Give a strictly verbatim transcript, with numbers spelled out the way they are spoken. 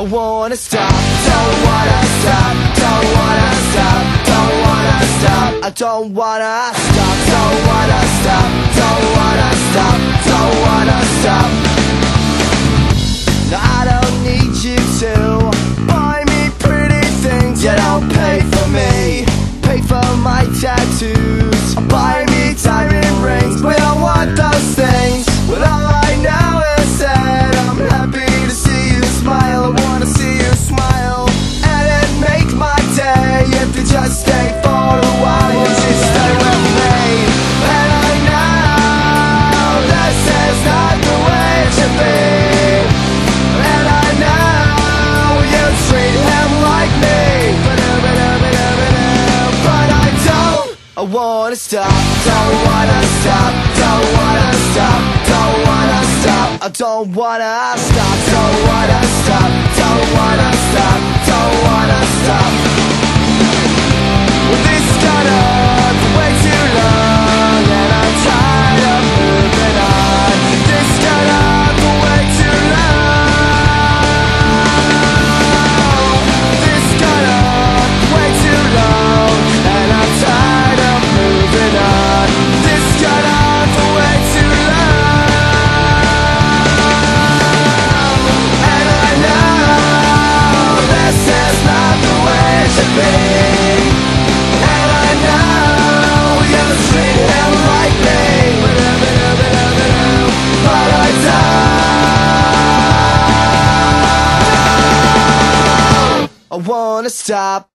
wanna stop, don't wanna stop, don't wanna stop, don't wanna stop. I don't wanna stop, don't wanna stop, don't wanna stop, don't wanna stop. No, I don't need you to buy me pretty things. You don't pay for me, pay for my tattoos, buy me diamond rings. We don't want those things. Well, all I know is that I'm happy to see you smile. I wanna see you smile, and it make my day if you just stay for a while. You should stay with me, and I know this is not the way it should be, and I know you treat him like me, but I don't. I wanna stop, don't wanna stop, don't wanna stop, don't wanna stop. I don't wanna stop, don't wanna stop, don't wanna stop, don't wanna stop. Well, this got on for way too long, and I'm tired of moving on. This got on for way too long. This got on for way too long, and I'm tired of moving on. This got on for way too long, and I know this is not the way it should be, and I know you treat him like me, but I don't. I wanna stop.